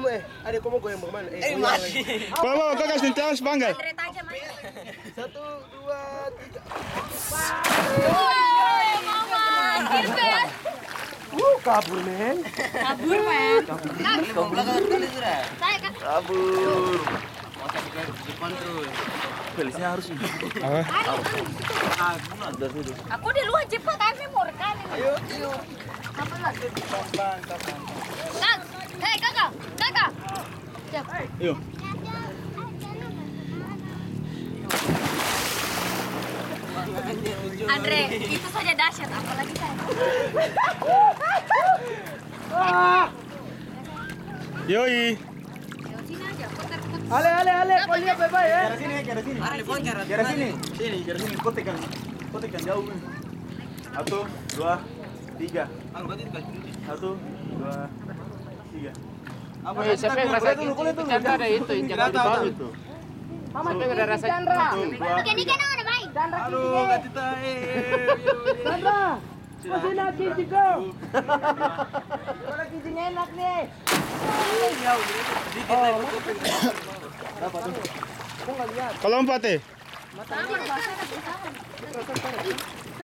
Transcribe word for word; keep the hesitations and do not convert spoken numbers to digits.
eh. Ada kamu goyang bagaimana? Eh mati. Bawa bawa kau kasih terus bangga. Andre tajam aja. Satu, dua, tiga. Woi, mama, kirpes. Wuh, kabur men. Kabur, men. Kau belakang kali sudah. Saya kan. Kabur. Mau tapi dikontrol. Felisnya harus ini. Apa? Aku di luar cepat, aku mau rekam. Ayo, ayo. Apa lagi? Bang, bang. Kak, hei kakak, kakak. Siap. Yuk. Andre, itu saja dahsyat, apalagi saya. Yoi. Sini aja, putar-putar. Ale, ale, ale, kau lihat bye-bye ya. Kira sini, kira sini. Ada bocor. Kira sini. Sini, kira sini. Kau tekan. Kau tekan jauh. Satu, dua, tiga. Kalau berarti dikasih dulu. Satu, dua, tiga. Apa Eh, siapa yang rasa dulu, boleh dulu. Chandra ada itu, yang jangan dibawa itu. Mama tuh ada rasa Chandra. Satu, dua, tiga. ada baik. Aduh, ganti tae. Sandra, masih nak cici kau. Kalau cincinya enak nih. Dikit lagi kuping. Kalau empat eh. Sama,